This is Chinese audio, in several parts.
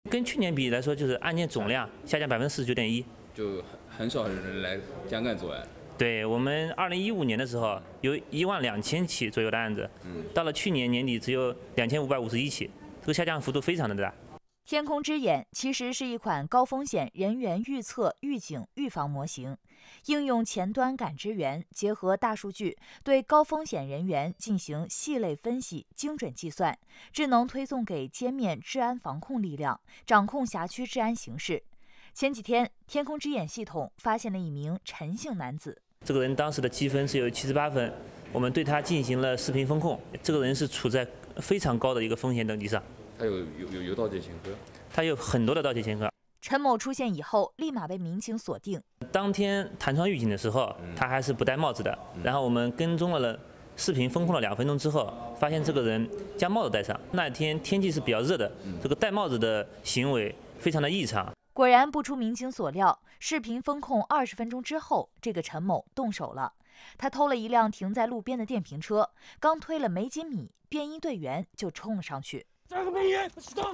跟去年比来说，就是案件总量下降49.1%， 就很少人来江干作案。 对我们2015年的时候有12000起左右的案子，到了去年年底只有2551起，这个下降幅度非常的大。 天空之眼其实是一款高风险人员预测、预警、预防模型，应用前端感知元结合大数据，对高风险人员进行细类分析、精准计算，智能推送给歼灭治安防控力量，掌控辖区治安形势。前几天，天空之眼系统发现了一名陈姓男子， 这个人当时的积分是有78分，我们对他进行了视频风控，这个人是处在非常高的一个风险等级上。 他有盗窃前科， 他有很多的盗窃前科。 陈某出现以后，立马被民警锁定。 当天弹窗预警的时候，他还是不戴帽子的。然后我们跟踪了视频风控了2分钟之后，发现这个人将帽子戴上。那天天气是比较热的，这个戴帽子的行为非常的异常。 果然不出民警所料，视频风控20分钟之后，这个陈某动手了。他偷了一辆停在路边的电瓶车，刚推了没几米，便衣队员就冲了上去。 加个便衣，动！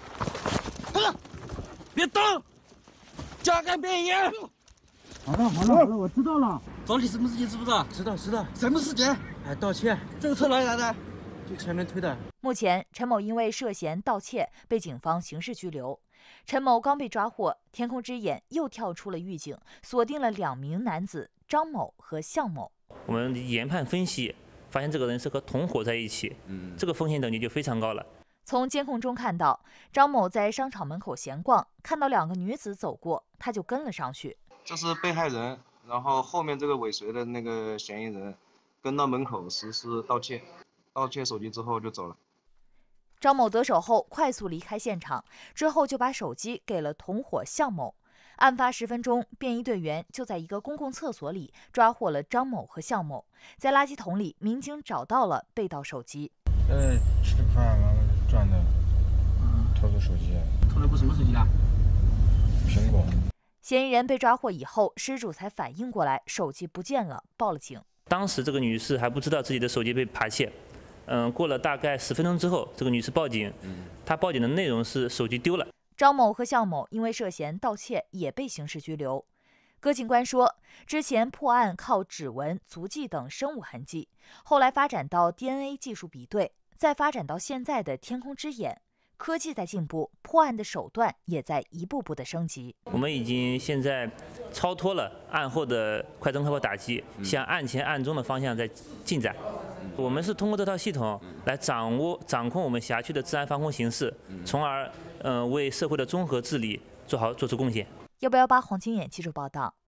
别动！加个便衣。 好了，我知道了。 找你什么事情知不知道？ 知道。 什么事情？ 哎，盗窃。 这个车哪里来的？ 就前面推的。 目前，陈某因为涉嫌盗窃被警方刑事拘留。陈某刚被抓获，天空之眼又跳出了狱警，锁定了2名男子张某和向某。 我们研判分析，发现这个人是和同伙在一起，这个风险等级就非常高了。 从监控中看到，张某在商场门口闲逛，看到2个女子走过，他就跟了上去。 这是被害人，然后后面这个尾随的那个嫌疑人跟到门口实施盗窃手机之后就走了。 张某得手后快速离开现场，之后就把手机给了同伙向某。案发10分钟，便衣队员就在一个公共厕所里抓获了张某和向某。在垃圾桶里，民警找到了被盗手机。 吃饭完了转的，偷个手机。 偷了部什么手机啊？ 苹果。 嫌疑人被抓获以后，失主才反应过来手机不见了，报了警。 当时这个女士还不知道自己的手机被扒窃。过了大概10分钟之后，这个女士报警，她报警的内容是手机丢了。 张某和向某因为涉嫌盗窃也被刑事拘留。葛警官说，之前破案靠指纹、足迹等生物痕迹，后来发展到 DNA 技术比对，再发展到现在的天空之眼。科技在进步，破案的手段也在一步步的升级。 我们已经现在超脱了案后的快侦快破打击，向案前案中的方向在进展。我们是通过这套系统来掌控我们辖区的治安防控形势，从而为社会的综合治理做出贡献。 118黄金眼记者报道。